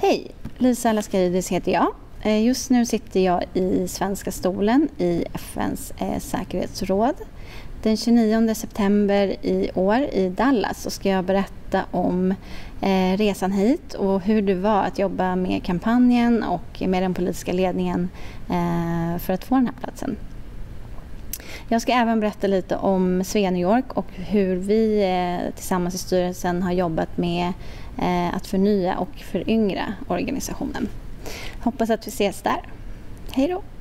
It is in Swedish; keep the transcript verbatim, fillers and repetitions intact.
Hej, Lisa Laskaridis heter jag. Just nu sitter jag i svenska stolen i F N:s säkerhetsråd. Den tjugonionde september i år i Dallas så ska jag berätta om eh, resan hit och hur det var att jobba med kampanjen och med den politiska ledningen eh, för att få den här platsen. Jag ska även berätta lite om Svea New York och hur vi eh, tillsammans i styrelsen har jobbat med eh, att förnya och föryngra organisationen. Hoppas att vi ses där. Hej då!